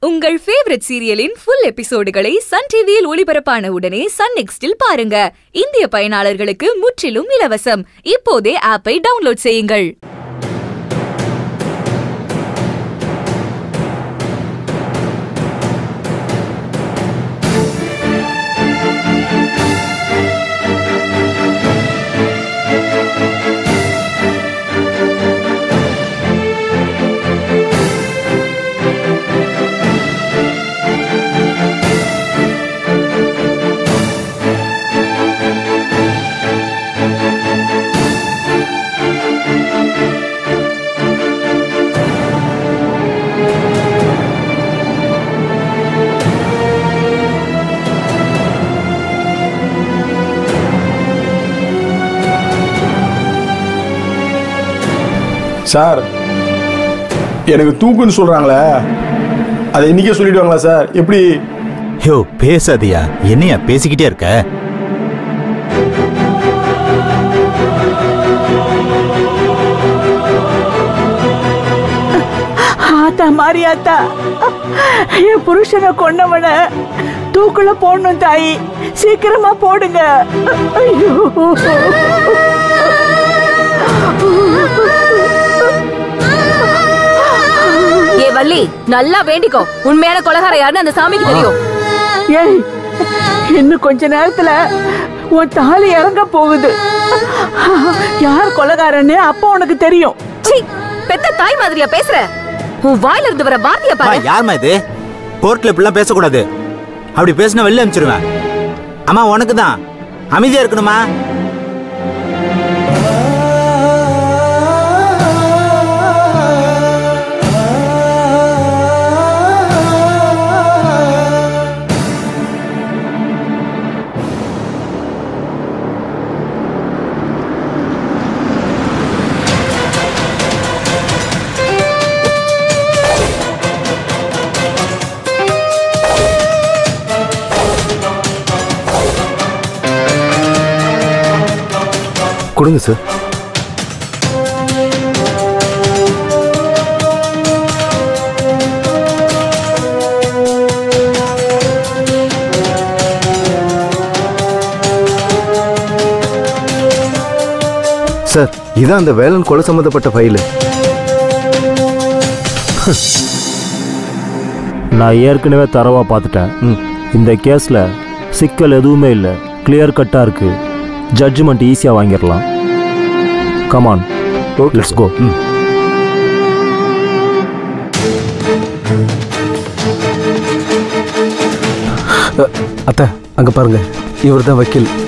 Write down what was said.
உங்கள் ஃபேவரட் சீரியலின் ஃபுல் எபிசோடுகளை சன் டிவியில் ஒளிபரப்பான உடனே சன் நெக்ஸ்டில் பாருங்க. இந்திய பயனாளர்களுக்கு முற்றிலும் இலவசம். இப்போதே ஆப்பை டவுன்லோட் செய்யுங்கள். சார், எனக்கு தூக்குன்னு சொல்றாங்களே, அதை இன்னைக்கே சொல்லிடுவாங்களா சார்? எப்படி? யோ பேசாதியா, என்னையா பேசிக்கிட்டே இருக்க? ஆத்தா மாரியாத்தா, என் புருஷனை கொண்டவன தூக்குல போடணும் தாயி, சீக்கிரமா போடுங்க. ஐயோ வள்ளி, நல்லா வேண்டிக்கோ. உண்மையான கொலைகார யாருன்னு அந்த சாமிக்கு தெரியும். ஏய், இன்னும் கொஞ்ச நேரத்துல உன் தாலி இறங்க போகுது. யார் கொலைகாரன்னு அப்ப உனக்கு தெரியும். பெத்த தாய் மாதிரியா பேசுற? உன் வாயில இருந்து வர வார்த்தைய பாரு. யாருமா இது? கோர்ட்ல இப்படிலாம் பேசக்கூடாது. அப்படி பேசினா வெளில அனுப்பிச்சிருவேன். அம்மா உனக்கு தான் அமைதியா இருக்கணுமா? கொடுங்க சார். சார், இதான் அந்த வேலன் கொலை சம்பந்தப்பட்ட ஃபைலு. நான் ஏற்கனவே தரவா பார்த்துட்டேன். இந்த கேஸில் சிக்கல் எதுவுமே இல்லை, கிளியர் கட்டாக இருக்கு. ஜட்ஜ்மெண்ட் ஈஸியாக வாங்கிடலாம். Come on, let's go. அத்தை, அங்கே பாருங்க, இவர் தான் வக்கீல்.